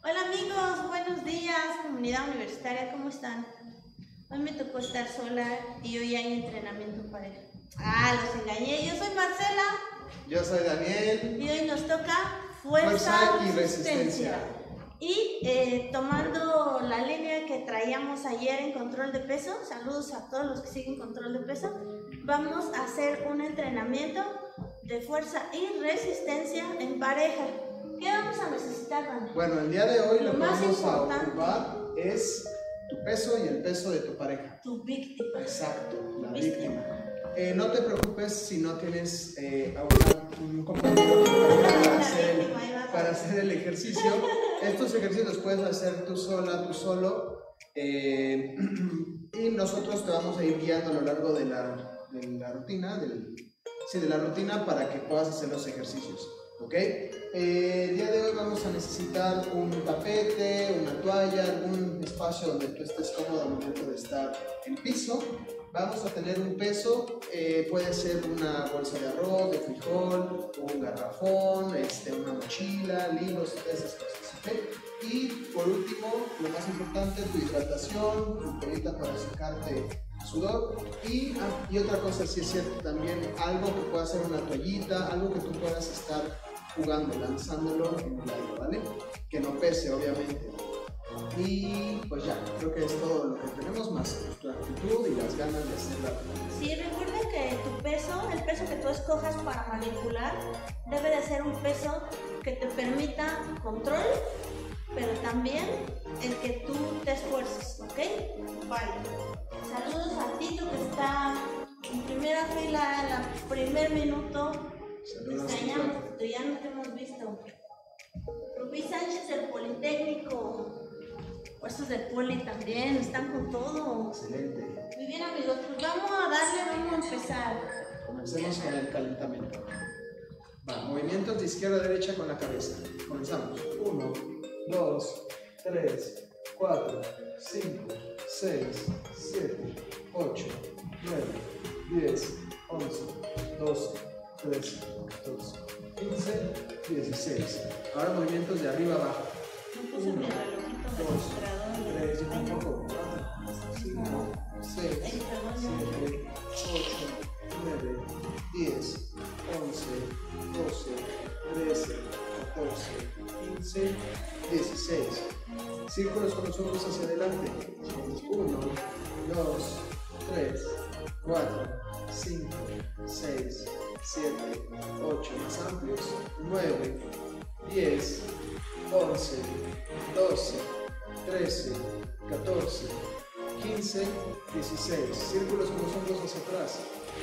Hola amigos, buenos días, comunidad universitaria, ¿cómo están? Hoy me tocó estar sola y hoy hay entrenamiento en pareja. Los engañé, yo soy Marcela. Yo soy Daniel. Y hoy nos toca fuerza y resistencia. Y tomando la línea que traíamos ayer en control de peso, saludos a todos los que siguen control de peso, vamos a hacer un entrenamiento de fuerza y resistencia en pareja. ¿Qué vamos a necesitar, Dani? Bueno, el día de hoy lo que más vamos a importante ocupar es tu peso y el peso de tu pareja. Tu víctima. Exacto, la víctima. No te preocupes si no tienes un compañero para hacer el ejercicio. Estos ejercicios los puedes hacer tú sola, tú solo. Y nosotros te vamos a ir guiando a lo largo de la rutina, de la rutina para que puedas hacer los ejercicios. ¿Ok? El día de hoy vamos a necesitar un tapete, una toalla, algún espacio donde tú estés cómodo al momento de estar en piso. Vamos a tener un peso, puede ser una bolsa de arroz, de frijol, un garrafón, una mochila, libros, esas cosas. ¿Okay? Y por último, lo más importante, tu hidratación, tu toallita para secarte sudor y otra cosa, sí es cierto, también algo que pueda ser una toallita, algo que tú puedas estar jugando, lanzándolo en el aire, ¿vale? Que no pese, obviamente. Y pues ya, creo que es todo lo que tenemos, más tu actitud y las ganas de hacerla. Sí, recuerda que tu peso, el peso que tú escojas para manipular, debe de ser un peso que te permita control, pero también el que tú te esfuerces, ¿ok? Vale. Saludos a Tito que está en primera fila, en el primer minuto. Saludos. Te extrañamos, Tito, ya no te hemos visto. Rubí Sánchez del Politécnico. Estos del Poli también, están con todo. Excelente. Muy bien amigos, pues vamos a empezar. Comencemos con el calentamiento. Va, movimientos de izquierda a derecha con la cabeza. Comenzamos. 1, 2, 3, 4, 5, 6, 7, 8, 9, 10, 11, 12, 13, 14, 15, 16. Ahora movimientos de arriba abajo. No puse mi relojito de 3, un poco, 4, 5, 6, 7, 8, 9, 10, 11, 12, 13, 14, 15, 16. Círculos con los ojos hacia adelante. 1, 2, 3, 4, 5, 6, 7, 8, más amplios. 9, 10, 11, 12, 13, 14, 15, 16. Círculos con los hombros hacia atrás.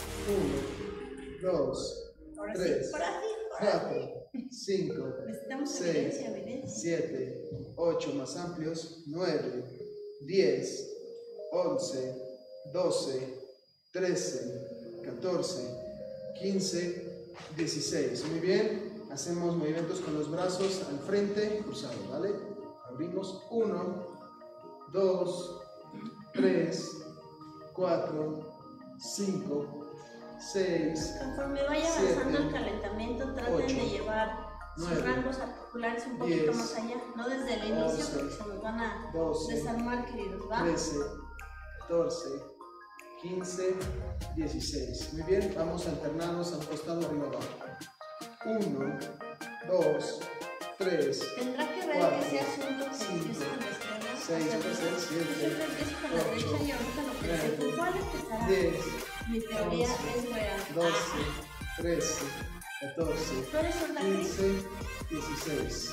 1, 2, 3, 4, 5, 6, 7, 8, más amplios. 9, 10, 11, 12, 13, 14, 15, 16. Muy bien. Hacemos movimientos con los brazos al frente, cruzados, ¿vale? Abrimos 1, 2, 3, 4, 5, 6. Conforme vaya avanzando el calentamiento, traten 8, de llevar 9, sus rangos articulares un poquito 10, más allá, no desde el inicio, 11, porque se nos van a 12, desarmar, queridos, ¿va? 13, 14, 15, 16. Muy bien, vamos alternados al costado, arriba, abajo. 1, 2, 3, tendrá que ver 4, que sea asunto 5, 6, 7, 8, 9, 10, mi teoría 11, es real. 12, 13, 14, 15, 16.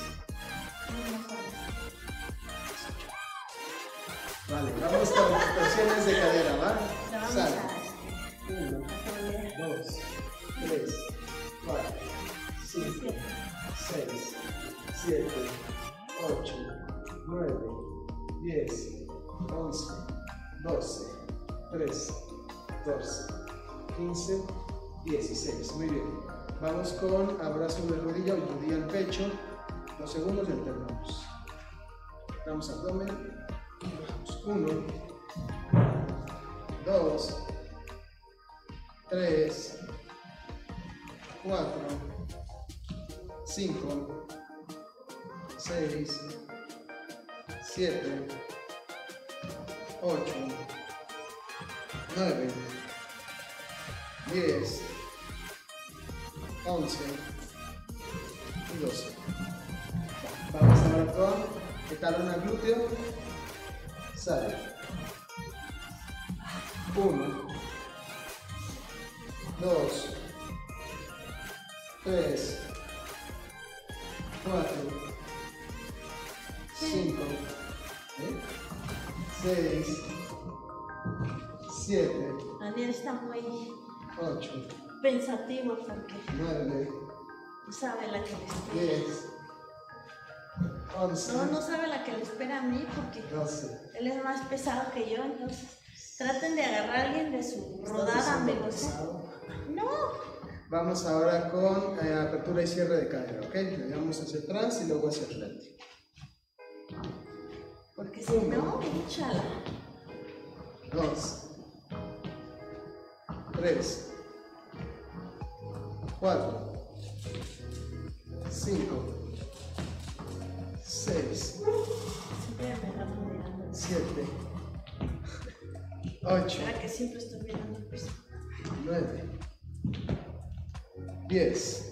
Vale, vamos con rotaciones de cadera, ¿va? Sale. 1, 2, 3, 4, 5, 6, 7, 8, 9, 10, 11, 12, 13, 14, 15, 16. Muy bien. Vamos con abrazo de rodilla o rodilla al pecho. 2 segundos y alternamos. Damos abdomen. 1, 2, 3, 4, 5, 6, 7, 8, 9, 10, 11 y 12. Vamos ahora con el talón al glúteo. Sale. 1, 2, 3, 4, 5, 6, 7. Daniel está muy 8, pensativo porque 9, no sabe la que le espera. 10, 11. No sabe la que le espera a mí porque 12. él es más pesado que yo, entonces traten de agarrar a alguien de su rodada, amigos. No. Vamos ahora con apertura y cierre de cadera, ¿ok? Le damos hacia atrás y luego hacia adelante. Porque si no, échala. 2, 3, 4, 5, 6, 7, 8, Para que siempre estoy mirando el piso. 9, 10,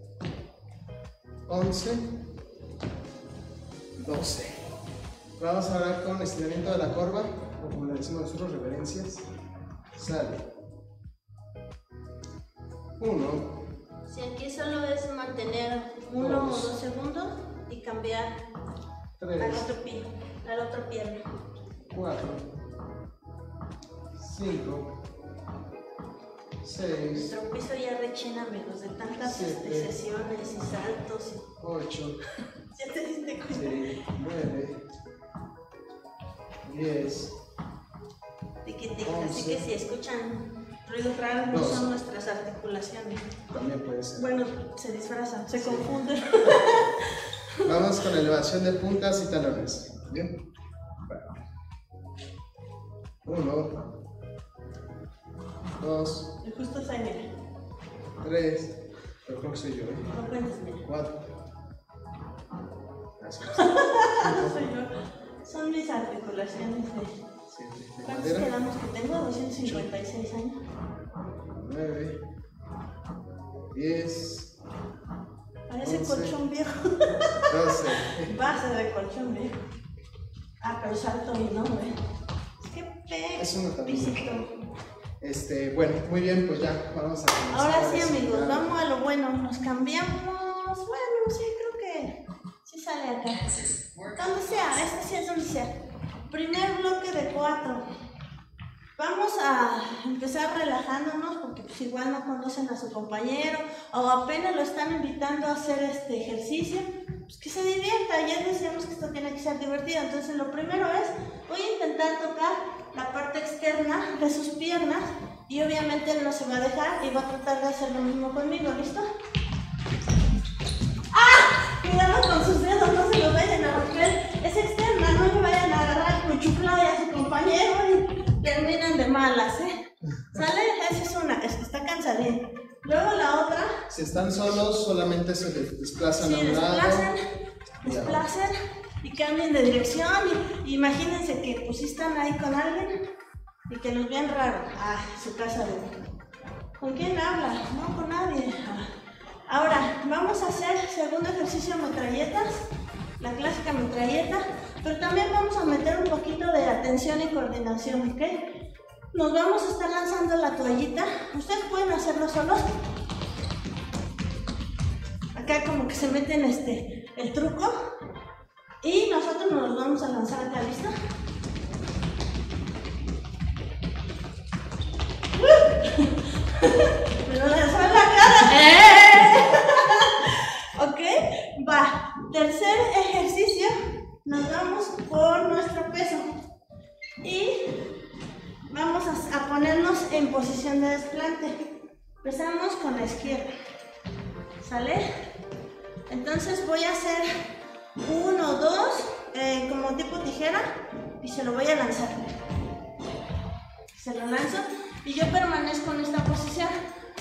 11, 12. Vamos ahora con estiramiento de la corva, o como le decimos nosotros, reverencias. Sale. 1. Si aquí solo es mantener 1 o 2 segundos y cambiar 3, a la otra pierna. 4, 5, 6, Nuestro piso ya rechina, amigos, de tantas 7, sesiones y saltos. 8, ¿Ya te diste cuenta? 9, 10, Así que si escuchan ruidos raros, no son nuestras articulaciones. También puede ser. Bueno, se disfrazan, se confunden. Vamos con elevación de puntas y talones. ¿Bien? 1, 2, Y justo está en él. 3, pero creo que soy yo, No cuentes, mira. 4. Gracias. No soy yo. Son mis articulaciones de... ¿Cuántos quedamos que tengo? 256 años. 9, 10. Parece 11, colchón viejo. 12. Base de colchón viejo. Pero salto mi nombre. Es que pisito. Bueno, muy bien, pues ya vamos a comenzar. Ahora sí, amigos, vamos a lo bueno. Nos cambiamos. Bueno, sí, creo que sí sale acá. Donde sea, este sí es donde sea. Primer bloque de 4. Vamos a empezar relajándonos porque pues igual no conocen a su compañero o apenas lo están invitando a hacer este ejercicio. Pues que se divierta. Ya decíamos que esto tiene que ser divertido. Entonces lo primero es, voy a intentar tocar la parte externa de sus piernas y obviamente él no se va a dejar y va a tratar de hacer lo mismo conmigo. ¿Listo? ¡Ah! Cuidado con sus dedos, no se lo vayan a romper. Es externa, no le vayan a agarrar cuchuplay a su compañero y terminan de malas, ¿eh? ¿Sale? Esa es una, es que está cansadín. Luego la otra. Si están solos, solamente se desplazan a un lado. Desplacen y cambien de dirección. Y imagínense que pues si están ahí con alguien y que los vean raro. Ah, su casa de... ¿Con quién habla? No, con nadie. Ahora, vamos a hacer segundo ejercicio metralletas, la clásica metralleta, pero también vamos a meter un poquito de atención y coordinación, ¿ok? Nos vamos a estar lanzando la toallita, ustedes pueden hacerlo solos. Acá como que se meten el truco y nosotros nos vamos a lanzar acá, ¿listo? Me lo lanzó en la cara. Ok, va. Tercer ejercicio, nos vamos por nuestro peso y vamos a ponernos en posición de desplante. Empezamos con la izquierda. ¿Sale? Entonces voy a hacer 1, 2, como tipo tijera y se lo voy a lanzar. Se lo lanzo y yo permanezco en esta posición.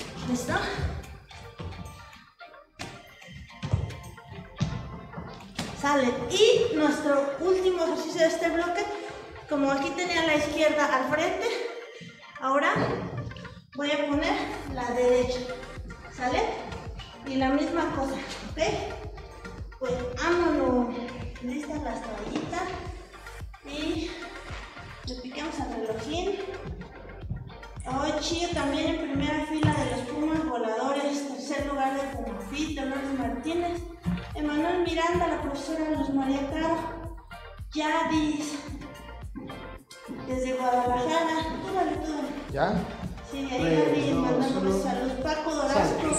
¿Listo? Sale. Y nuestro último ejercicio de este bloque, como aquí tenía la izquierda al frente, ahora voy a poner la derecha. ¿Sale? Y la misma cosa, ¿ok? Pues vámonos. Listas las toallitas. Y le piquemos al relojín. Hoy Chío también en primera fila de los Pumas voladores. Tercer lugar de Pumafit, Lourdes Martínez. Emanuel Miranda, la profesora Luz María Caro. Yadis. Desde Guadalajara. Tú dale. ¿Ya? Sí, ahí mandándoles saludos. Paco Dorasco.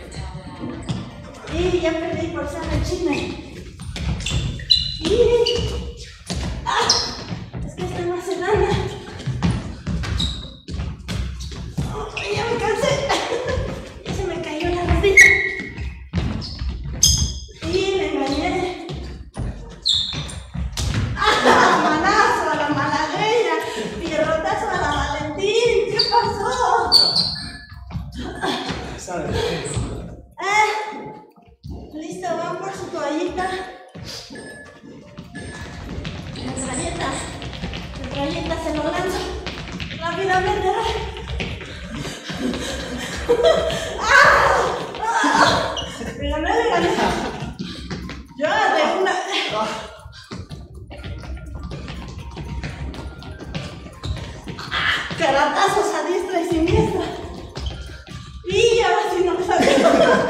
Y ya perdí por San el chisme. Es que estoy más enana. Ya me cansé. Ya se me cayó la rodilla. Y le engañé. Manazo a la malagueña. Pierrotazo a la Valentín. ¿Qué pasó? Listo, van por su toallita. Metralleta, se lo lanzo rápidamente. Le gané. Yo agarré una. Caratazos a diestra y siniestra. Y ahora sí no me salió.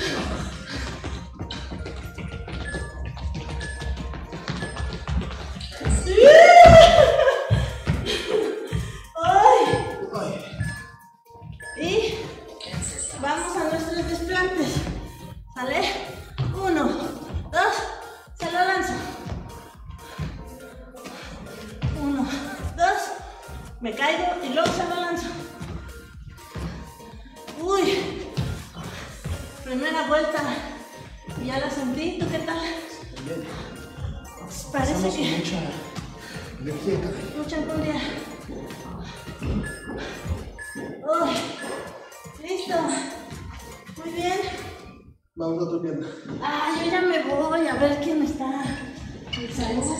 Y vamos a nuestros desplantes. ¿Sale? 1, 2, se lo lanzo. 1, 2, me caigo y luego se lo lanzo. Uy, primera vuelta, ya la sentí. ¿Tú qué tal? Bien. Parece que mucha energía. Mucha enjundia. Uy, listo. Muy bien. Vamos a otra pierna. Yo ya me voy a ver quién está. El saludo.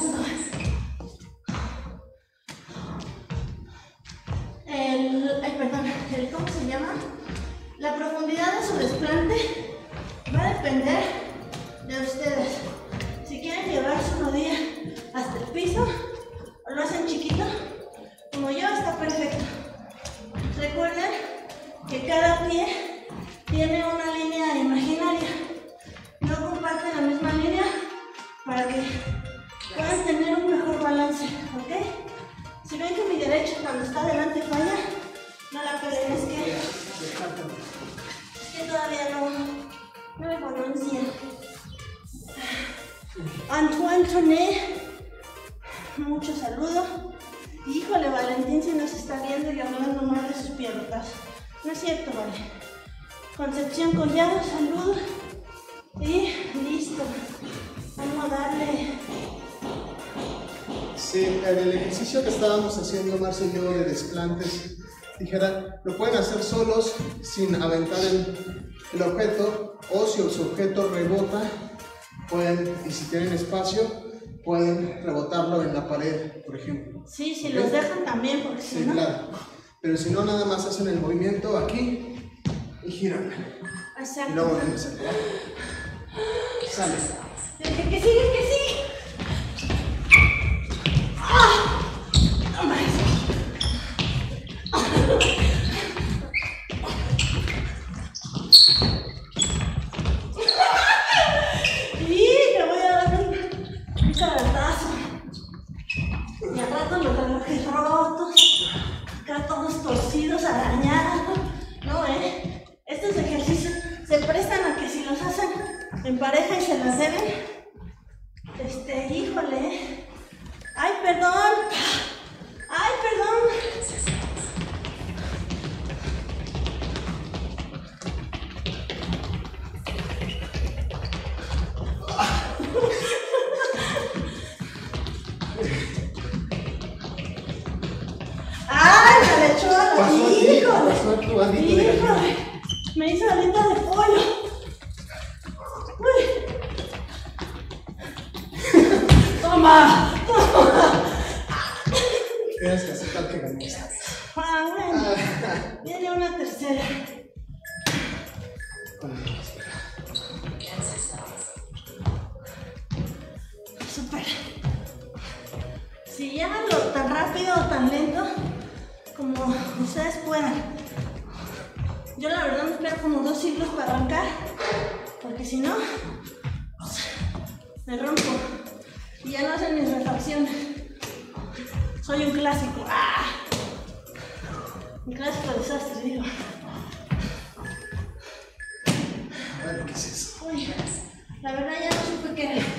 ¿Cómo se llama? La profundidad de su desplante va a depender de ustedes. Si quieren llevar su rodilla hasta el piso o lo hacen chiquito, como yo, está perfecto. Recuerden que cada pie tiene una línea imaginaria. No comparten la misma línea para que puedan tener un mejor balance, ¿ok? Si ven que mi derecha cuando está adelante falla, no la peleen, es que todavía no me pronuncia. Antoine Toné, mucho saludo. Híjole, Valentín, si nos está viendo y hablando mal de sus piernas. No es cierto, vale. Concepción Collado, saludo. Y listo. Vamos a darle. Sí, en el ejercicio que estábamos haciendo, Marcia y yo, de desplantes, dijera, lo pueden hacer solos sin aventar el objeto, o si su objeto rebota, pueden, y si tienen espacio, pueden rebotarlo en la pared, por ejemplo. Sí, si los dejan también, porque sí, si no... claro. Pero si no, nada más hacen el movimiento aquí y giran. Exacto. Y luego vuelven a hacer. Sale. Que sigue, que sigue. No más. Y te voy a dar un cabezazo. Y al rato los relojes rotos, acá todos torcidos, arañados. No, estos ejercicios se prestan a que si los hacen en pareja y se las deben, híjole. Ay, perdón. Ay, perdón. ¡Ay, me le echó a la híjole! Me hizo alita de pollo. Uy. rápido o tan lento como ustedes puedan. Yo la verdad me espero como 2 siglos para arrancar, porque si no, pues, me rompo y ya no hacen mis refacciones. Soy un clásico. ¡Ah! Un clásico desastre, digo. Bueno, ¿qué es eso? Uy, la verdad ya no supe qué era.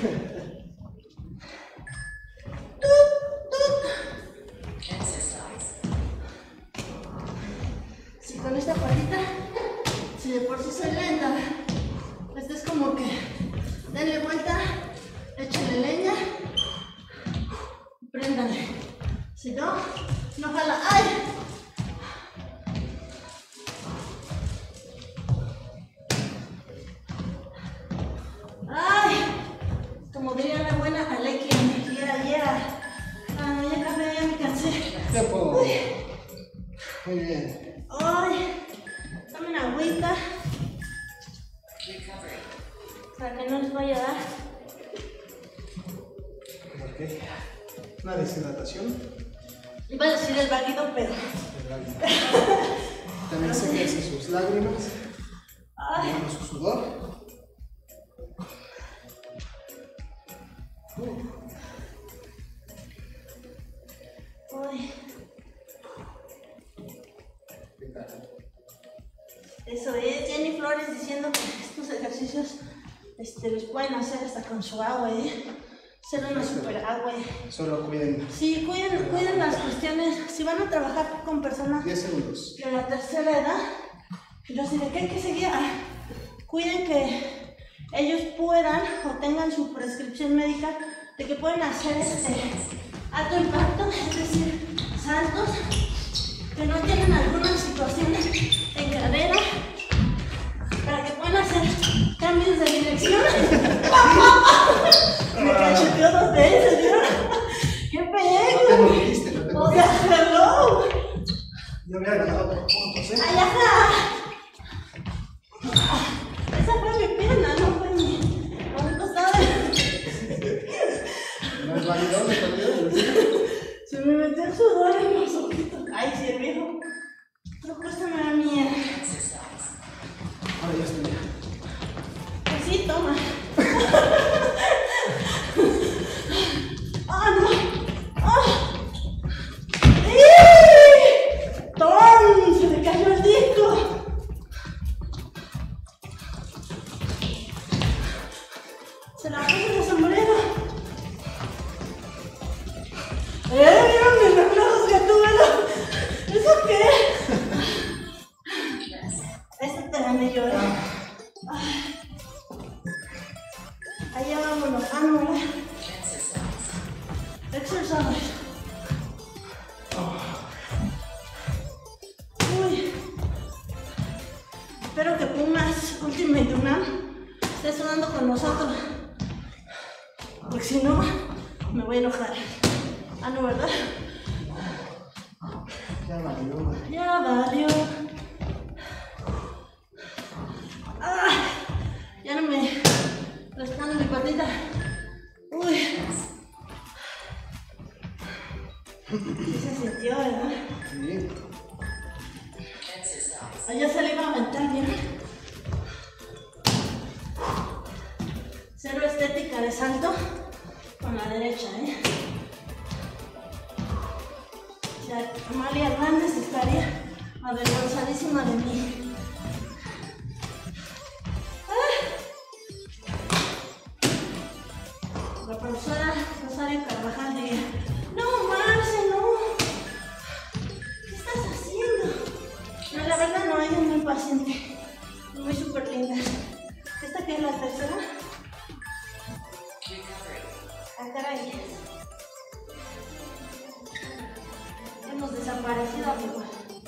Si con esta patita, si de por sí soy lenta, esta es como que denle vuelta, échenle leña, préndanle. Si no, no jala. ¡Ay! ¡Ay! Como diría la buena Alequia, ah, ya café, ya me cansé. Tiempo. Muy bien. ¡Ay! Dame una agüita para que no les vaya a dar. Ok. Una deshidratación. Iba a decir el válido, pero... También séquense sus lágrimas. Ay. Su sudor. Ay. Eso es, Jenny Flores diciendo que estos ejercicios los pueden hacer hasta con su agua, ser una super agua. Solo cuiden. Sí, cuiden las cuestiones. Si van a trabajar con personas 10 segundos. de la tercera edad, yo sí de que hay que seguir. Cuiden que ellos puedan o tengan su prescripción médica de que pueden hacer alto impacto, es decir, saltos que no tienen algunas situaciones en cadera, para que puedan hacer cambios de dirección. Me cacheteó 2 veces, ¿vieron? ¡Qué pedo! No te dijiste, no te O sea, hello. Yo hubiera ganado por puntos, ¡Ay, ajá! Esa fue mi pierna, no fue a un costado. ¿No es válido? ¿No es válido? Se me metió el sudor en los ojitos. Ay, sí, el viejo. Creo que esta me da miedo. Ahora ya estoy. Pues sí, toma. ¡Ah, no! ¡Ah! ¡Tom! ¡Se me cayó el disco! Se la puse de sombrero. ¡Vieron mis reflejos que tuve! ¿Eso qué? Esta te la me llora. Allá vámonos, vámonos. Exercise. Uy. Espero que Pumas Ultimate UNAM esté sonando con nosotros. Porque si no, me voy a enojar. Ah, no, ¿verdad? Ya valió. Ya valió. Ah, ya no me respondo mi patita. Uy. Sí se sintió, ¿verdad? Sí. Allá se le iba a aventar, ¿vieron? Cero estética de salto con la derecha, O sea, Amalia Hernández estaría avergonzadísima de mí. La profesora Rosario Carvajal diría: no, Marce, no. ¿Qué estás haciendo? No, la verdad no, ella es muy paciente, muy súper linda. ¿Esta que es la tercera? Ah, caray. Hemos desaparecido, amigo.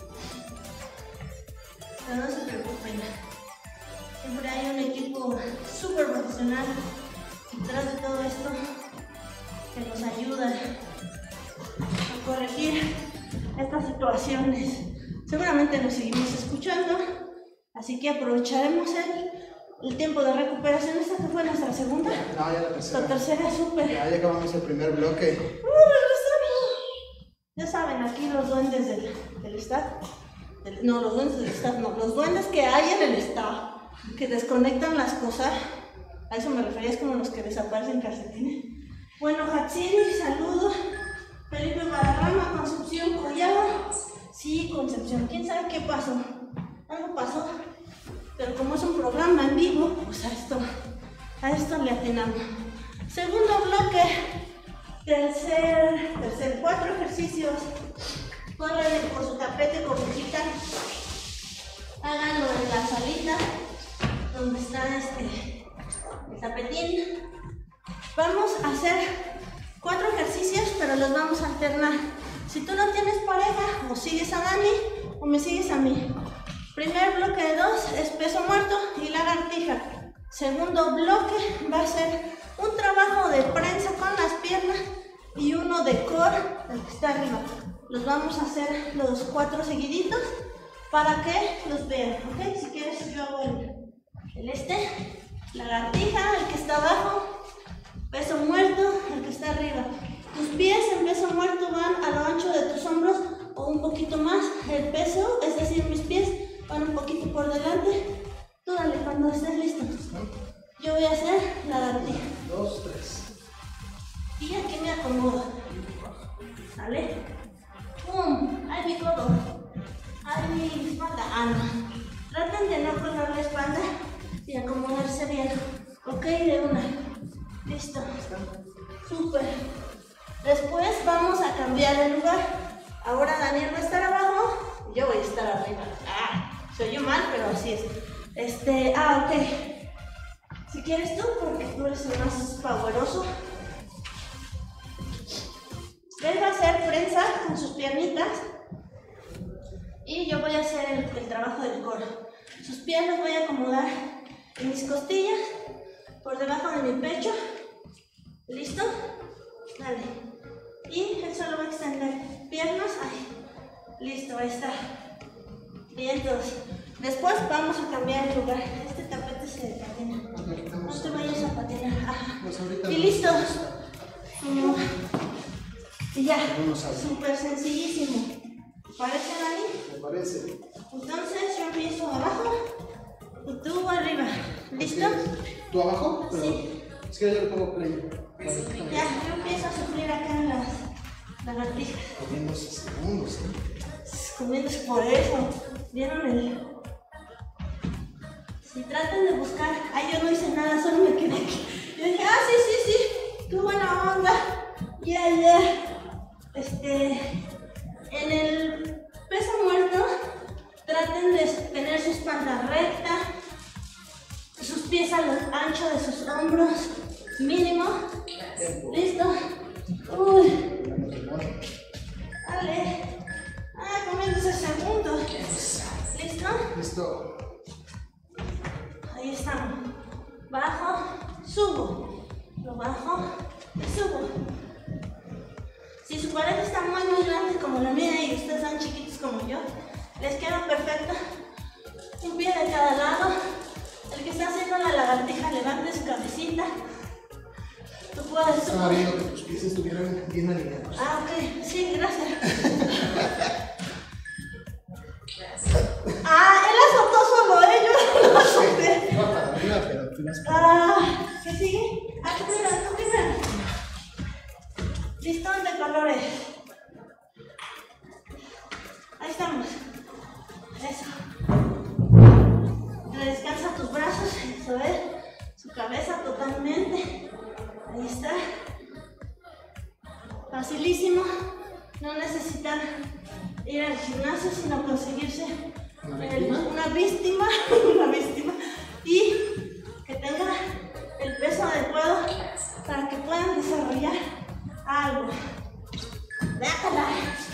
Pero no se preocupen. Siempre hay un equipo súper profesional detrás de todo esto que nos ayuda a corregir estas situaciones. Seguramente nos seguimos escuchando, así que aprovecharemos el tiempo de recuperación. ¿Esta que fue nuestra segunda? No, ya la tercera. La tercera, súper. Ya acabamos el primer bloque. Regresamos. llegan aquí los duendes del staff. No, los duendes del staff, no, los duendes que hay en el staff, que desconectan las cosas. A eso me refería, es como los que desaparecen calcetines. Bueno, Hatsini, saludos. Felipe Guadarrama, Concepción Collado. Sí, Concepción, quién sabe qué pasó. Algo pasó. Pero como es un programa en vivo, pues a esto le atinamos. Segundo bloque, tercer 4 ejercicios. Corren por su tapete con hojita. Háganlo en la salita donde está el tapetín. Vamos a hacer 4 ejercicios, pero los vamos a alternar. Si tú no tienes pareja, o sigues a Dani o me sigues a mí. Primer bloque de 2 es peso muerto y lagartija. Segundo bloque va a ser un trabajo de prensa con las piernas y uno de core, el que está arriba. Los vamos a hacer los 4 seguiditos para que los vean, ¿ok? Si quieres yo hago lagartija, el que está abajo, peso muerto, el que está arriba. Tus pies en peso muerto van a lo ancho de tus hombros o un poquito más. El peso, es decir, mis pies, van un poquito por delante. Tú dale cuando estés listo. Yo voy a hacer lagartija. 2, 3. Y aquí me acomodo. ¿Sale? ¡Pum! ¡Ay, mi codo! ¡Ay, mi espalda! Ah, no. Traten de no colgar la espalda y acomodarse bien. Ok, de una. Listo. Súper. Después vamos a cambiar de lugar. Ahora Daniel va a estar abajo y yo voy a estar arriba. Se oyó mal, pero así es. Ok. Si quieres tú, porque tú eres el más poderoso. Él va a hacer prensa con sus piernitas y yo voy a hacer el trabajo del core. Sus pies los voy a acomodar en mis costillas, por debajo de mi pecho. ¿Listo? Dale. Y él solo va a extender piernas. Ahí. Listo, ahí está. Bien, todos. Después vamos a cambiar el lugar. Este tapete se patina. No te vayas a patinar. Y listo. Y ya. Súper sencillísimo. ¿Te parece, Dani? Me parece. Entonces yo empiezo abajo y tú arriba. ¿Listo? ¿Tú abajo? Sí. Es que yo le pongo play. Ya, yo empiezo a sufrir acá en las lagartijas. Comiéndose segundos, Comiéndose por eso. ¿Vieron el...? Si tratan de buscar... Ay, yo no hice nada, solo me quedé aquí. Yo dije, sí. Qué buena onda. Ya. En el peso muerto, traten de tener su espalda recta, sus pies a lo ancho de sus hombros, mínimo. ¿Listo? Uy. Dale. Comiéndose segundos. ¿Listo? Listo. Ahí estamos. Bajo, subo. Lo bajo y subo. Si su pareja está muy grande como la mía y ustedes son chiquitos como yo, les queda perfecto. Un pie de cada lado. El que está haciendo la lagartija levante su cabecita. Tú puedes. Estaba viendo que tus pies estuvieran bien alineados. Ok. Sí, gracias. Él azotó solo, yo no lo azoté. No, para arriba, pero tú las... ¿Qué sigue? Tú primero. Listón de colores. Ahí estamos. Eso. Descansa tus brazos, eso es. Su cabeza totalmente. Ahí está. Facilísimo. No necesitan ir al gimnasio, sino conseguirse una víctima y que tenga el peso adecuado para que puedan desarrollar algo. Déjala.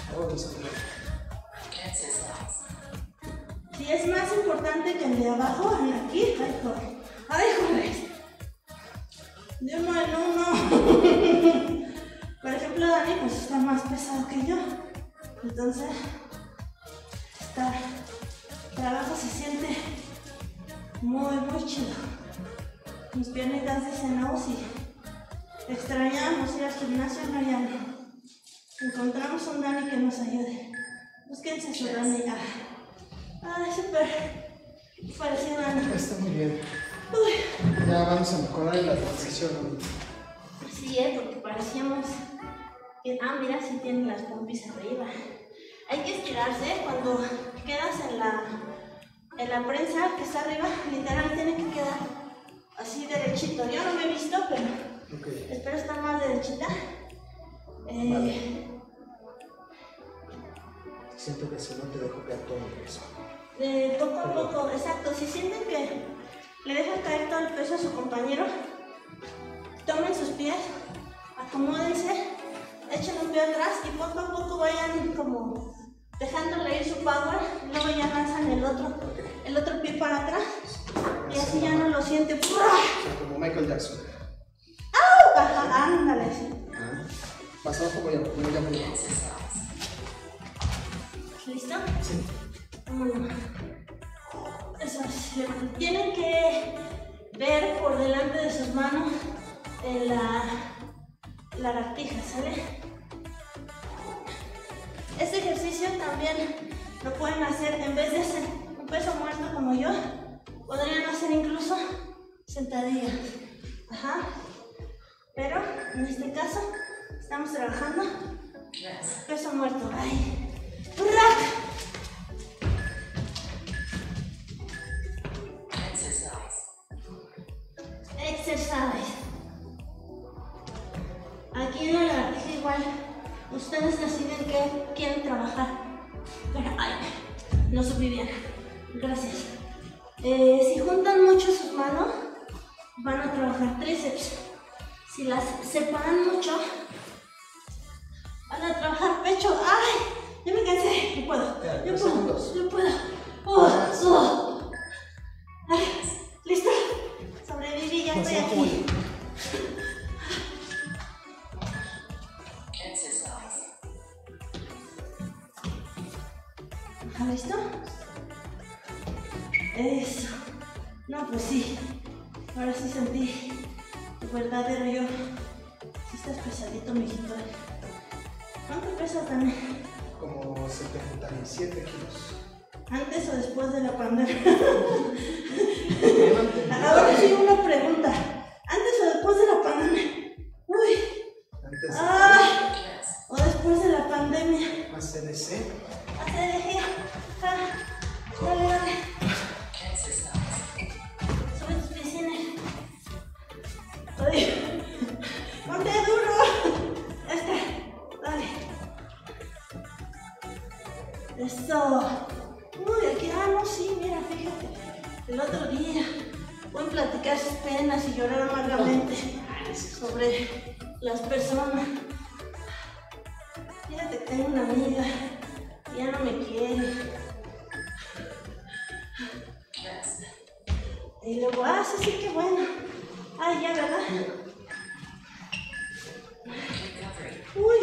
Si es más importante que el de abajo, aquí, joder. De uno en uno. Por ejemplo, Dani pues está más pesado que yo. Entonces, trabajo se siente muy chido. Mis piernitas dicen, no, si extrañamos ir al gimnasio, no, ya no. Encontramos un Dani que nos ayude. Búsquense a su Dani. Ay, súper parecido a Dani. Está muy bien. Uy. Ya vamos a mejorar en la transición. Sí, porque parecíamos que... mira, sí tienen las pompis arriba. Hay que estirarse cuando quedas en la prensa que está arriba. Literal tiene que quedar así derechito. Yo no me he visto, pero espero estar más derechita. Vale. Siento que si no te dejo caer todo el peso. Poco a poco, exacto. Si sienten que le dejan caer todo el peso a su compañero, tomen sus pies, acomódense, echen un pie atrás y poco a poco vayan como dejándole ir su power, luego ya lanzan el otro pie para atrás y así ya no lo sienten. Como Michael Jackson. ¡Au! Ajá, ándale. Más abajo voy a ¿Listo? Sí. Eso es. Tienen que ver por delante de sus manos la lagartija, ¿sale? Este ejercicio también lo pueden hacer en vez de hacer un peso muerto como yo, podrían hacer incluso sentadillas. Ajá. Pero en este caso estamos trabajando peso muerto. ¡Ay! Exercise. Aquí en la lagartija igual ustedes deciden qué quieren trabajar. Pero no subí bien. Gracias. Si juntan mucho sus manos, van a trabajar tríceps. Si las separan mucho, van a trabajar pecho. ¡Ay! Ya me cansé. Yo puedo. Yo puedo. Ay, ¿listo? Sobreviví, ya estoy aquí. ¿Listo? Eso. No, pues sí. Ahora sí sentí tu verdadero yo. Sí estás pesadito, mijito. ¿Cuánto pesas también? Como 77 kilos. ¿Antes o después de la pandemia? Ahora sí una pregunta. ¿Antes o después de la pandemia? Uy. Antes. ¿O después de la pandemia? Más CDC. Dale. Sube tus piecines. Ponte duro. Dale. Eso. Uy, aquí, no, sí, mira, fíjate. El otro día pueden platicar sus penas y llorar amargamente sobre las personas. Fíjate que tengo una amiga y ya no me quiere. Y luego, sí, qué bueno. Ya, ¿verdad? Uy.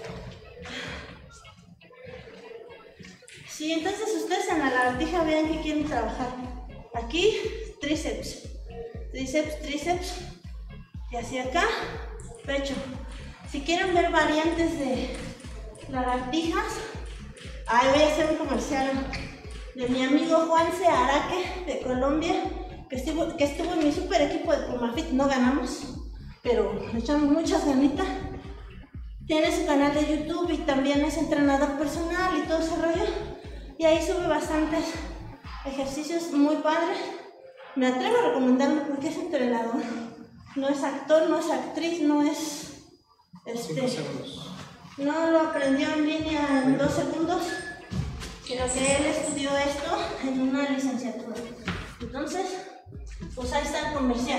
Sí, entonces ustedes en la lagartija vean que quieren trabajar. Aquí, tríceps. Tríceps. Y hacia acá, pecho. Si quieren ver variantes de lagartijas, voy a hacer un comercial de mi amigo Juanse Araque de Colombia, que estuvo en mi super equipo de Pumafit. No ganamos, pero le echamos muchas ganitas. Tiene su canal de YouTube y también es entrenador personal y todo ese rollo. Y ahí sube bastantes ejercicios muy padres. Me atrevo a recomendarlo porque es entrenador. No es actor, no es actriz, no es... 5 segundos. No lo aprendió en línea en 2 segundos, sino que él estudió esto en una licenciatura. Entonces, pues ahí está el comercial.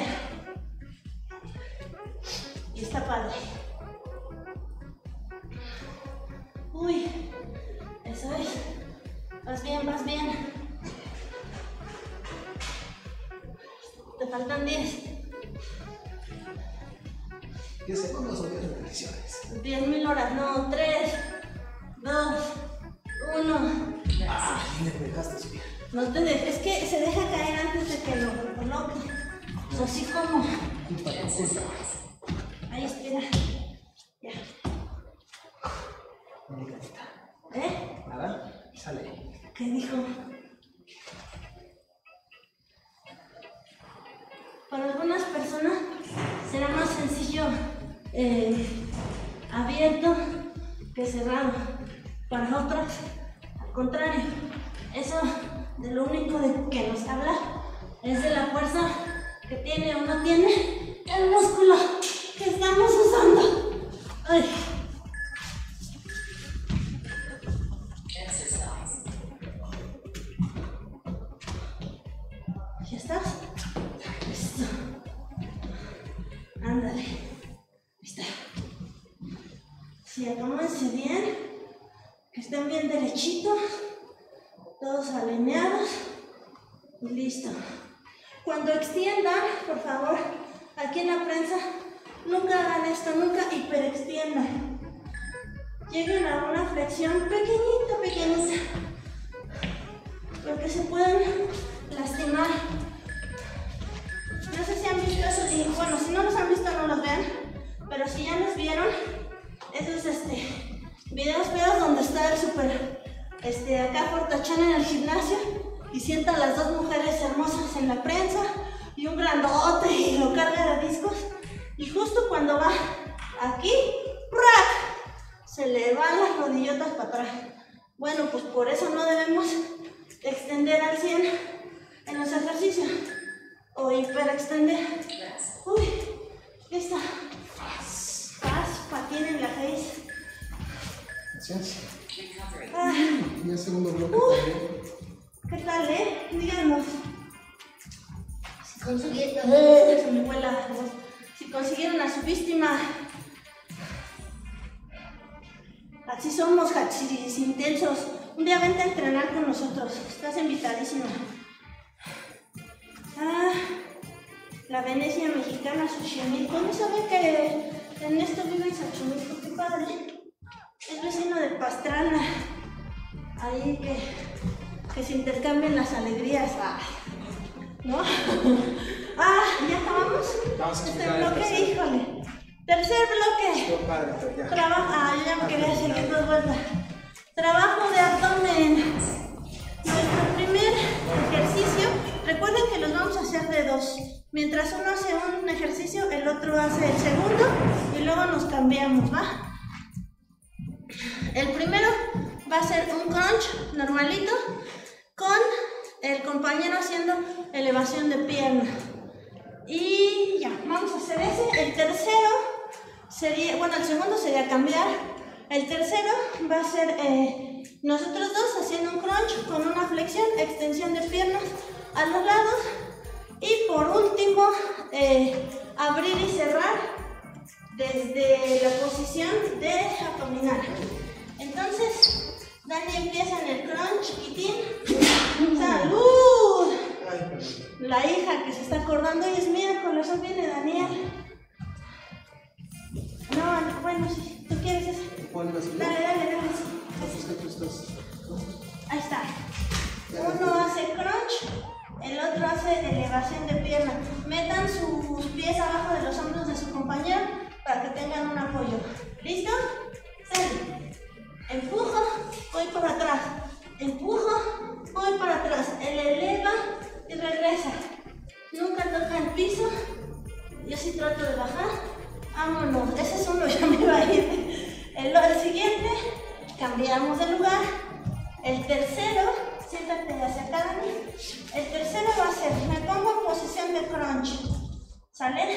Y está padre. Uy, eso es. Vas bien. Te faltan 10. 10 segundos o 10 repeticiones. 10.000 horas, no, 3, 2, 1. Me dejaste bien. No te dejes, es que se deja caer antes de que lo coloque. Pues así como. Ahí, espera. Ya. ¿Qué dijo? Para algunas personas será más sencillo abierto que cerrado. Para otras, al contrario, eso de lo único de que nos habla es de la fuerza que tiene o no tiene el músculo que estamos usando. Ay. ¿Ya estás? Listo. Ándale. Listo. Sí, acomódense bien, que estén bien derechitos, todos alineados y listo. Cuando extiendan, por favor, aquí en la prensa, nunca hagan esto, nunca hiperextiendan. Lleguen a una flexión pequeñita, pequeñita, porque se pueden lastimar. No sé si han visto eso, y bueno, si no los han visto no los vean, pero si ya los vieron, esos videos feos donde está el super acá fortachón en el gimnasio y sientan las dos mujeres hermosas en la prensa y un grandote y lo carga de discos, y justo cuando va aquí, ¡prac!, se le van las rodillotas para atrás. Bueno, pues por eso no debemos extender al 100 en los ejercicios o hiperextender. Uy, listo. Patín en la face. Gracias. Y el segundo bloque también. ¿Qué tal, Díganos. Si consiguieron a su víctima. Así somos, hachiris intensos. Un día vente a entrenar con nosotros. Estás invitadísima. La Venecia mexicana, Xochimilco. No sabía que en esto vive en Xochimilco. Qué padre. Es vecino de Pastrana. Ahí que se intercambien las alegrías. ¿No? ¿Ya acabamos? Este bloque, híjole. Tercer bloque. Trabajo. Yo ya me quería seguir 2 vueltas. Trabajo de abdomen. Nuestro primer ejercicio, recuerden que los vamos a hacer de 2. Mientras uno hace un ejercicio, el otro hace el segundo y luego nos cambiamos, ¿va? El primero va a ser un crunch normalito con el compañero haciendo elevación de pierna. Y ya, vamos a hacer ese. El tercero sería, bueno, el segundo sería cambiar. El tercero va a ser nosotros dos haciendo un crunch con una flexión, extensión de piernas a los lados. Y por último, abrir y cerrar desde la posición de abdominal. Entonces, Dani empieza en el crunch, chiquitín. ¡Salud! La hija que se está acordando hoy es miércoles, hoy viene Daniel. No, bueno, sí, ¿tú quieres ese? Dale, sí. Ahí está. Uno hace crunch, el otro hace elevación de pierna. Metan sus pies abajo de los hombros de su compañero para que tengan un apoyo. ¿Listo? Sale. Empujo, voy para atrás. Empujo, voy para atrás. Él eleva y regresa. Nunca toca el piso. Yo sí trato de bajar. Vámonos. Ese es uno, ya me iba a ir. El siguiente, cambiamos de lugar. El tercero, siéntate hacia acá, Dani. El tercero va a ser, me pongo en posición de crunch. ¿Sale?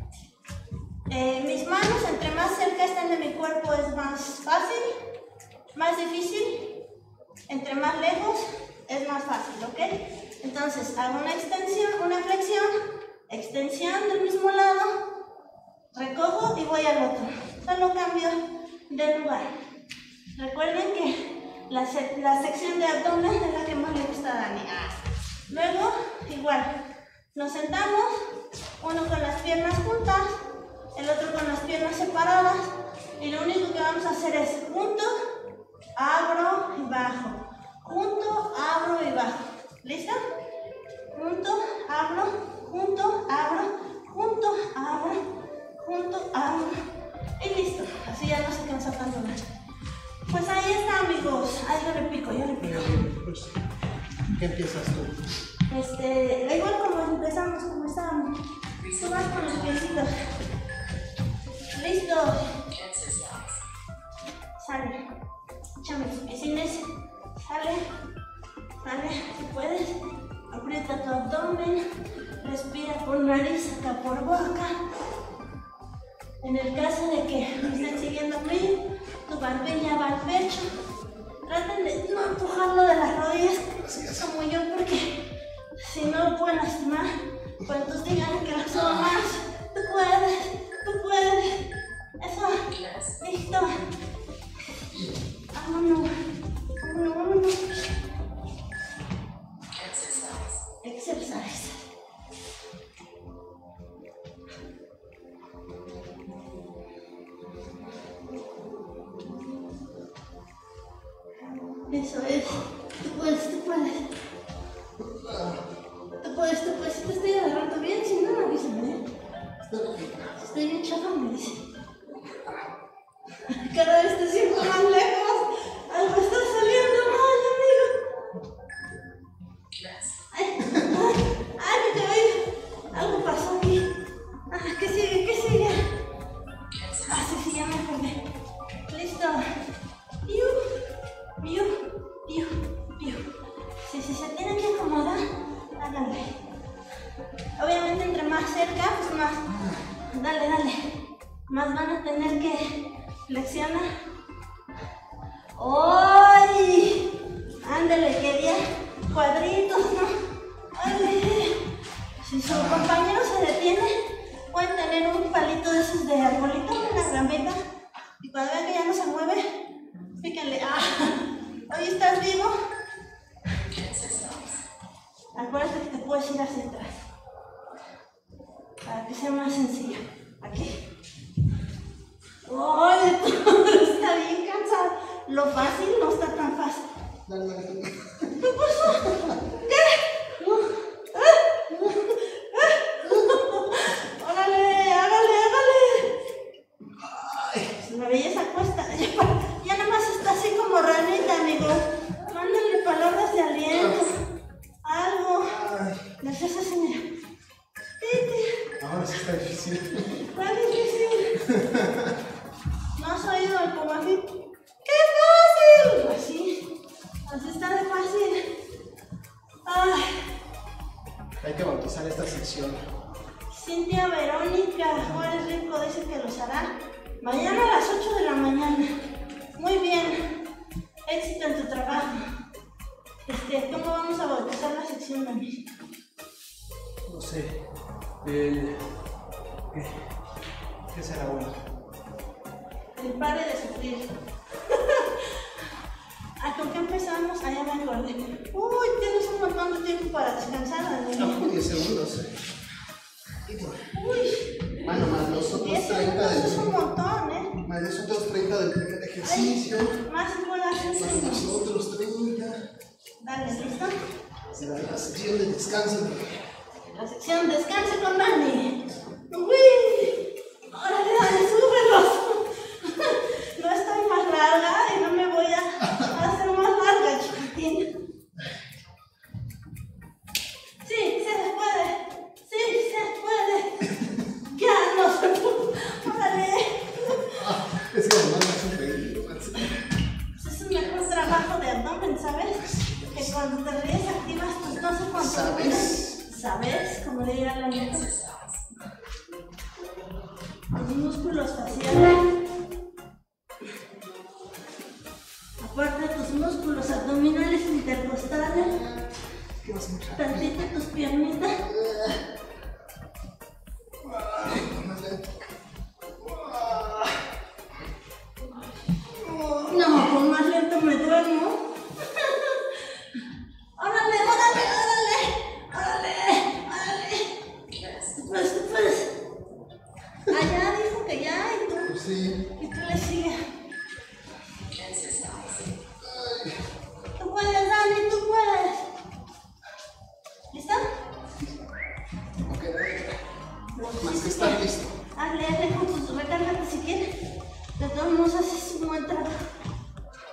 Mis manos, entre más cerca estén de mi cuerpo, es más fácil. Más difícil, entre más lejos, es más fácil, ¿ok? Entonces, hago una extensión, una flexión, extensión del mismo lado, recojo y voy al otro. Solo cambio de lugar. Recuerden que la sección de abdomen es la que más le gusta a Dani. Luego, igual, nos sentamos, uno con las piernas juntas, el otro con las piernas separadas, y lo único que vamos a hacer es junto, abro y bajo, junto, abro y bajo. ¿Listo? Junto, abro, junto, abro, junto, abro, junto, abro. Y listo. Así ya no se cansa tanto más. Pues ahí está, amigos. Ahí yo le pico. Pues, ¿qué empiezas tú? Igual como empezamos, como estábamos. Tú vas con los piecitos. Listo. Sale. Échame tus piecines. Sale. Si puedes. Aprieta tu abdomen. Respira por nariz, saca por boca. En el caso de que me estén siguiendo a mí, tu barbilla va al pecho. Traten de no empujarlo de las rodillas como yo, porque si no lo pueden lastimar. Cuando digan que lo subo más, tú puedes. Eso, listo. Vámonos. Exercise. Eso es. Tú puedes. Si te estoy agarrando bien, si no, avísame. Si estoy bien chafa, me dice. Cada vez te siento más lejos. Algo está saliendo mal, amigo. Ay, mi cabello. Algo pasó aquí. ¿Qué sigue? Sí, ya me acordé. Listo. Si se tienen que acomodar, háganle. Obviamente entre más cerca, pues más. Dale. Más van a tener que flexionar. ¡Ay! Ándale, quería cuadritos, ¿no? ¡Ay! Si su compañero se detiene, pueden tener un palito de esos de arbolito, una ramita. Y cuando vean que ya no se mueve, píquenle. ¿Hoy estás vivo? Acuérdate que te puedes ir hacia atrás. Para que sea más sencillo. Aquí. ¡Ay! Está bien cansado. Lo fácil no está tan fácil. ¿Qué pasó? ¿Qué? ¡Órale! La belleza cuesta. Ya nada más está así como ranita, amigos. Mándenle palabras de aliento. Algo. Les hace así, mira. Ahora sí está difícil. Está difícil. ¿No has oído el pomafito? ¡Qué fácil! Así está de fácil. Hay que bautizar esta sección. Cintia Verónica Juárez Rico dice que los hará mañana a las 8 de la mañana. Muy bien. Éxito en tu trabajo. ¿Cómo vamos a bautizar la sección, Dani? No sé. ¿Qué será bueno? El pare de sufrir. ¿Con qué empezamos? Ya me acordé. Uy, tienes un montón de tiempo para descansar, Dani. 10 segundos. Uy. Bueno, más los otros 30 del... Es un montón, Más los otros 30 del primer ejercicio. Más igual más los otros 30. Dale, ¿listo? Será la sección de descanso. La sección descanse con Dani. ¡Uy! ¡Órale, súbelos! No estoy más larga y no me voy a hacer más larga, chiquitín. Sí, se puede. Ya no se puede. ¡Órale! Es que además me hace reír. Es un mejor trabajo de abdomen, ¿sabes? Que cuando te ríes activas tus no sé cuántos. ¿Sabes? Como le dirá la neta. Los músculos faciales. Aparte de tus músculos abdominales intercostales. Tantito tus piernitas. No, con más lento me duermo. ¡Órale! Tú puedes. Allá dijo que ya y tú. Sí. Y tú le sigues. Tú puedes, Dani, tú puedes. ¿Listo? Ok, más que estar listo. Hazle con tus recárgate si quieres. De todos modos haces un buen trabajo.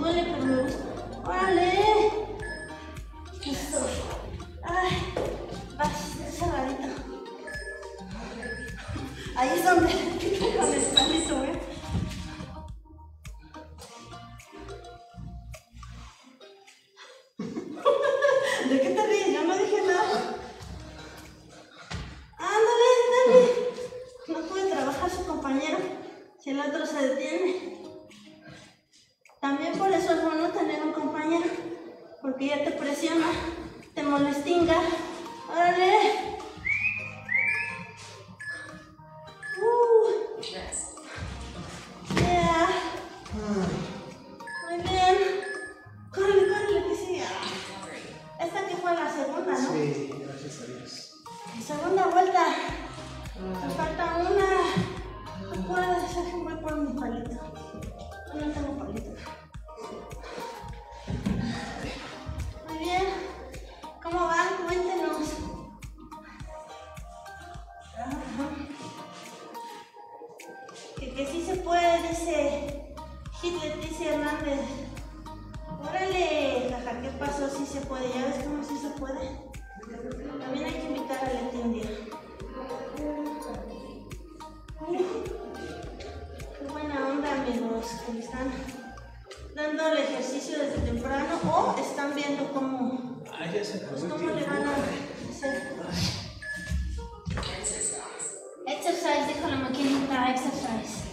duele, pero me gusta. ¡Órale! Eso. Ay, vas, cerradito. Ahí es donde con el palito, ¿eh? ¿De qué te ríes? Yo no dije nada. Ándale, dale. No puede trabajar su compañero si el otro se detiene. También por eso es bueno tener un compañero, porque ya te presiona, te molestinga. ¡Órale! Yeah. Muy bien. Córrele, córrele, que sigue. Esta que fue la segunda, ¿no? Sí, gracias a Dios. Segunda vuelta. Me falta una. No puedo dejar que voy por mi palito. No tengo palito. Muy bien. ¿Cómo van? Cuéntenos. Que sí se puede, dice Leticia Hernández. Órale, jaja, ¿qué pasó? Sí se puede, ¿ya ves cómo sí se puede? También hay que invitar a Leti un día. Qué buena onda, amigos, que están dando el ejercicio desde temprano o están viendo cómo, cómo le van a hacer. Exercise, dijo la maquinita, exercise.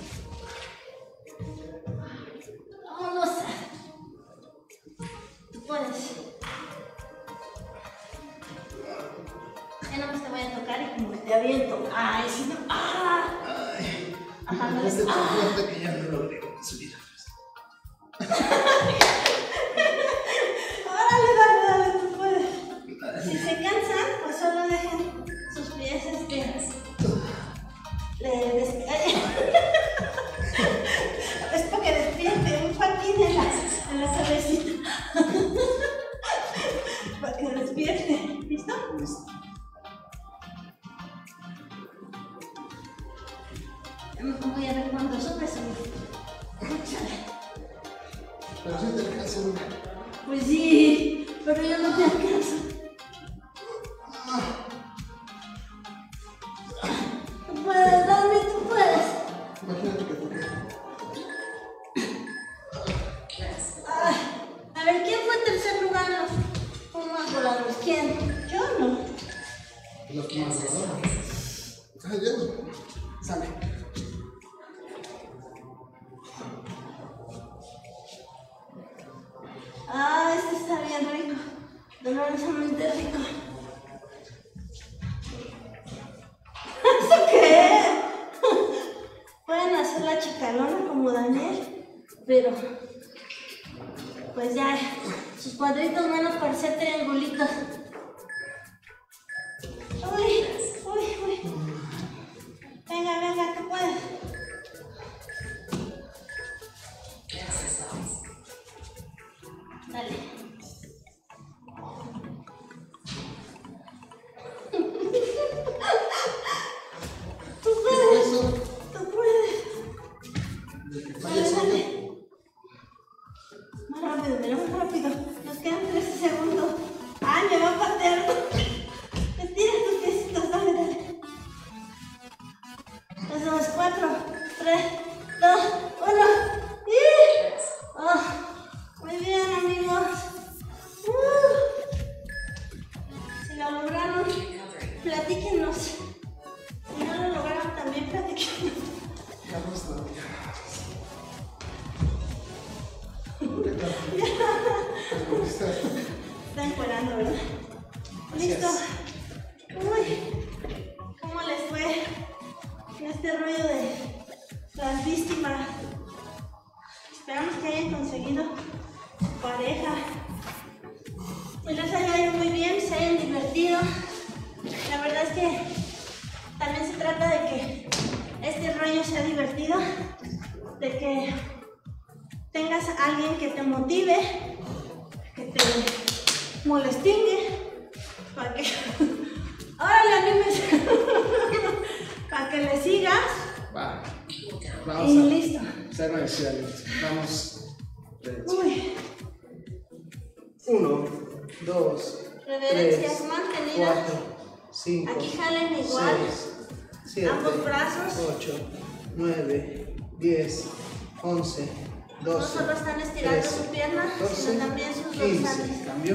Vámonos. Tú puedes. Ya no más te voy a tocar y como que te aviento. Ay, si no. ¡Ah! Ay. Ajá, no es tan fuerte que ya no logré subir. Órale, dale, dale, tú puedes. Si se cansan, pues solo dejen sus pies es para que despierte un patín en la cabecita. Para que despierte. ¿Listo? Listo. Voy a ver cuánto subes. Escúchale. Pero si te alcanza una. Pues sí, pero yo no te alcanzo. Tú puedes, Dani, tú puedes. Imagínate que toque. A ver, ¿quién fue tercer lugar en los Pumas voladores? ¿Quién? Yo no. Los Pumas voladores. Ay, Dios. Sale. Ah, este está bien rico. Dolorosamente rico. ¿Eso qué? Pueden hacer la chicalona como Daniel, pero pues ya, sus cuadritos menos parecer triangulitos. Uy, uy, uy. Venga, venga, tú puedes. Dale. Tú puedes. Tú puedes. Dale, dale. Más rápido, mira, más rápido. Nos quedan 13 segundos. ¡Ay, me va a patear! Estira tus piecitos, dale, dale. 2, 4, 3, 2, 1. ¡Oh! Muy bien, amigos. Si lo lograron, platíquenos. Si no lo lograron, también platíquenos. Vamos todavía. Está encuerando, ¿verdad? Listo. Uy, ¿cómo les fue en este rollo de las víctimas? Esperamos que hayan conseguido su pareja y les haya ido muy bien, se hayan divertido. La verdad es que también se trata de que este rollo sea divertido, de que tengas a alguien que te motive, que te molestingue, para que... ¡Órale, anímese! Para que le sigas. Va. Vamos y a listo. ser agradecidos. Vamos. Uy. 1, 2, reverencias 3, mantenidas. 4, 5. Aquí jalen igual. 6, 7, ambos brazos. 8, 9, 10, 11, 12. No solo están estirando 13, su pierna, 14, sino también sus 15. dorsales. Cambio.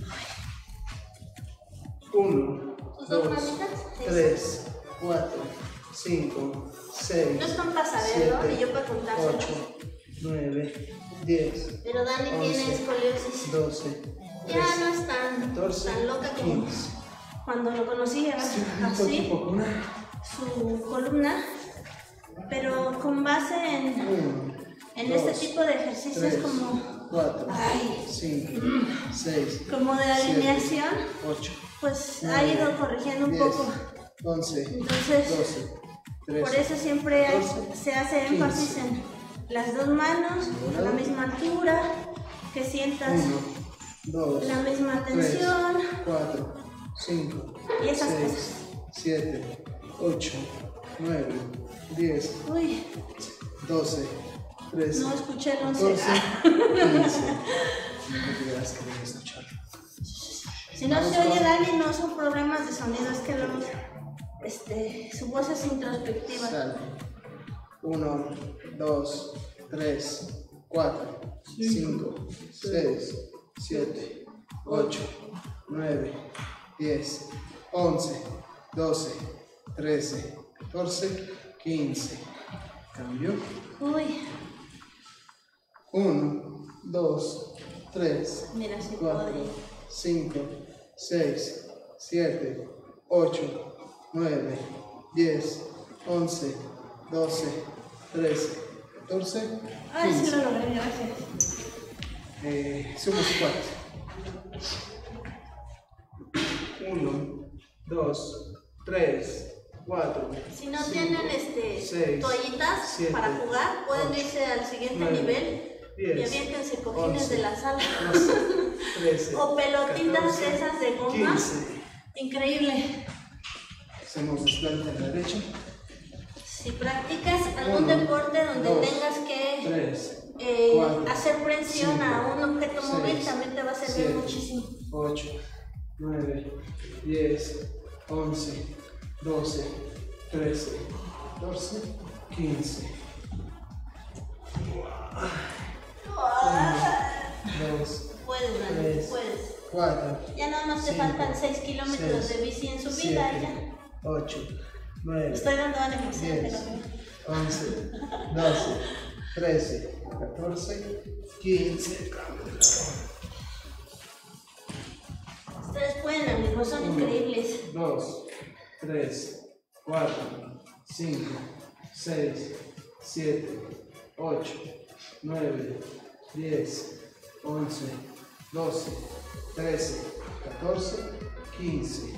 1, 2, 3, 4, 5, 6. No es con pasadero, ni yo para contárselo. 8, 9, 10. Pero Dani 11, tiene escoliosis. 12. Ya 13, no es tan loca como 15. Cuando lo conocí, era así su columna, pero con base en este tipo de ejercicios 3, como 4, 5, 6, como de alineación, 8, pues 9, ha ido corrigiendo un 10, poco. 11, entonces 12, 13, por eso siempre 14, se hace énfasis 15. En las dos manos a la misma altura, que sientas 1, 2, la misma tensión, 3, 4, 5, y esas 6, cosas. 7, 8, 9, 10, Uy. 12, 13, no escuché el 11. 14, 15. No te creas que debes escucharlo. Si no se oye Dani, no son problemas de sonido, es que luego su voz es introspectiva. Sale. 1, 2, 3, 4, 5, 6, 7, 8, 9, 10, 11, 12, 13, 14, 15. Cambio. Uy. 1, 2, 3, mira, si 4, 5, 6, 7, 8, 9, 10, 11, 12, 13, 14, 15. Ay, sí lo logré, gracias. Somos 4. 1, 2, 3, 4. Si no 5, tienen 6, toallitas 7, para jugar, pueden 8, irse al siguiente 9, nivel 10, y aviéntense cojines 11, de la sala. 12, 13, o pelotitas 14, esas de goma. 15. Increíble. Hacemos desplante a la derecha. Si practicas algún deporte donde tengas que 3, 4, hacer presión 5, a un objeto 6, móvil, también te va a servir 7, muchísimo. 8, 9, 10, 11, 12, 13, 14, 15. 1, 2, puedes, Dani, 3, puedes. 4. Ya nada más te 5, faltan 6 kilómetros 6, de bici en su 7, vida. Ya. 8, 9, Estoy dando ánimos, 10, 11, 12, 13, 14, 15. Ustedes pueden, amigos, son increíbles. 2, 3, 4, 5, 6, 7, 8, 9, 10, 11, 12, 13, 14, 15.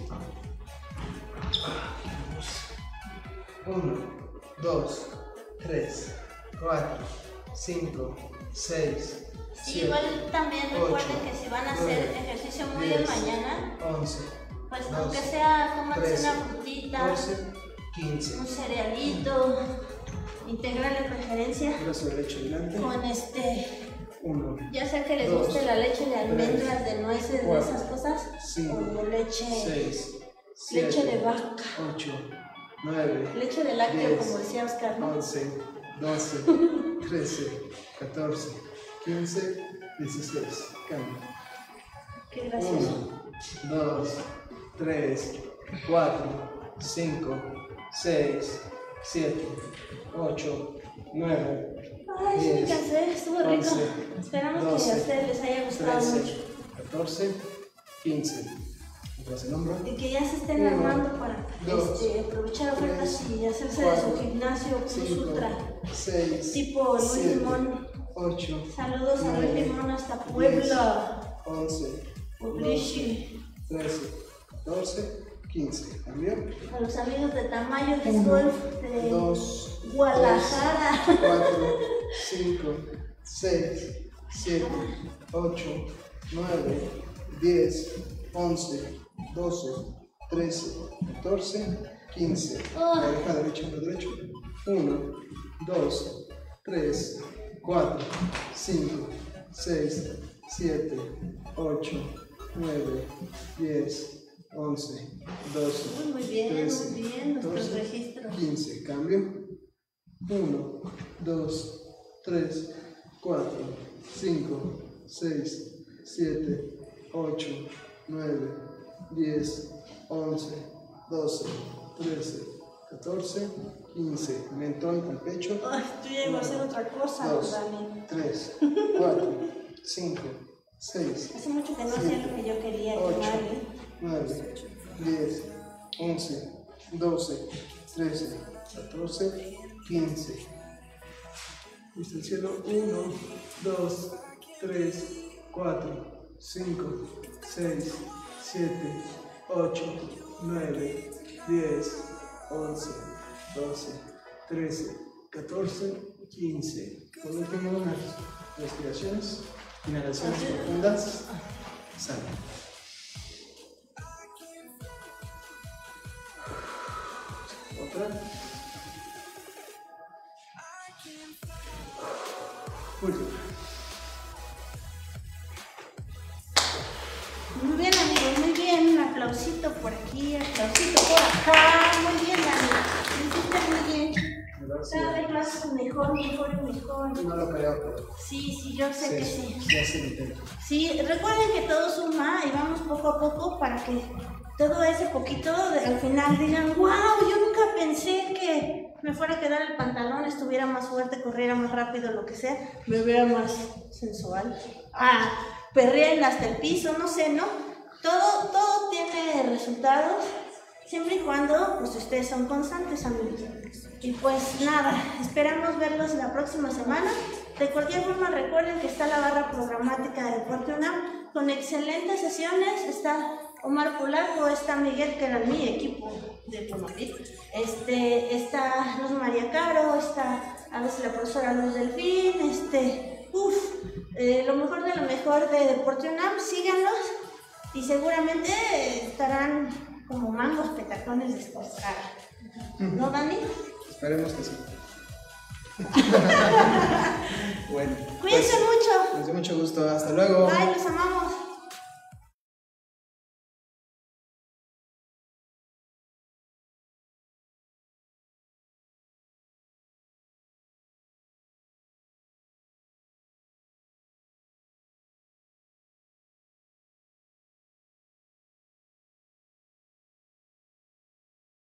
1, 2, 3, 4, 5, 6, Sí, 7, igual también 8, recuerden que si van a hacer 9, ejercicio muy 10, de mañana, 11, pues 12, aunque sea, cómanse 13, una frutita, 14, 15. un cerealito, integral de preferencia, Brazo derecho adelante. con 1, ya sea que les 2, guste la leche de almendras, 3, de nueces, 4, de esas cosas, 5, o leche, 6, 7, leche de vaca, 8, 9, leche de lácteo, 10, como decía Oscar, ¿no? 11, 12, 13, 14, 15, 16. Cambio. Qué gracioso. 1, 2, 3, 4, 5, 6, 7, 8, 9, Ay, sí me 10, cansé, estuvo rico. 11, Esperamos 12, que a ustedes les haya gustado 13, mucho. 14, 15. Atrás el hombro. Y que ya se estén 1, armando para 2, aprovechar ofertas 3, y hacerse 4, de su gimnasio Plus 5, Ultra. 6, Tipo Luis 7, Limón. 8, Saludos a Luis 9, Limón hasta Puebla. 11, Publishi. 13, 14, 15. ¿Cambio? A los amigos de Tamayo de 1, Golf de 2, Guadalajara. 3, 4, 5, 6, 7, 8, 9, 10, 11, 12, 13, 14, 15. Oreja derecha, hombro derecho. 1, 2, 3, 4, 5, 6, 7, 8, 9, 10, 11, 12, muy bien, 13, muy bien, 14, 15. Cambio. 1, 2, 3, 4, 5, 6, 7, 8, 9, 10, 11, 12, 13, 14, 15. Mentón al pecho. Ay, tú ya ibas a hacer otra cosa, 2, Dani. 3, 4, 5, 6. Hace mucho que no hacía lo que yo quería. 8, 9, 10, 11, 12, 13, 14, 15. Viste el cielo. 1, 2, 3, 4, 5, 6, 7, 8, 9, 10, 11, 12, 13, 14, 15. Por último, unas respiraciones, inhalaciones profundas. Sal. Otra. Última. Muy bien, amigos, muy bien. Un aplausito por aquí, aplausito por acá. Muy bien, amigos. Lo hiciste muy bien. Cada vez más mejor, mejor y mejor. No lo creo, pero... Sí, yo sé que sí. Ya se lo intento. Sí, recuerden que todo suma y vamos poco a poco para que todo ese poquito al final digan, wow, yo nunca pensé que me fuera a quedar el pantalón, estuviera más fuerte, corriera más rápido, lo que sea, me viera más sensual. Perreen hasta el piso, no sé, ¿no? Todo tiene resultados, siempre y cuando pues ustedes son constantes, amigos. Y pues nada, esperamos verlos la próxima semana. De cualquier forma, recuerden que está la barra programática de Deporte UNAM con excelentes sesiones. Está Omar Polaco, está Miguel, que era mi equipo de Conopit, está Luz María Caro, está a veces la profesora Luz Delfín, lo mejor de lo mejor de Deporte UNAM. Síganlos y seguramente estarán como mangos petacones después. ¿No, Dani? Esperemos que sí. Bueno, cuídense mucho. Nos dio mucho gusto. Hasta luego. Bye, los amamos.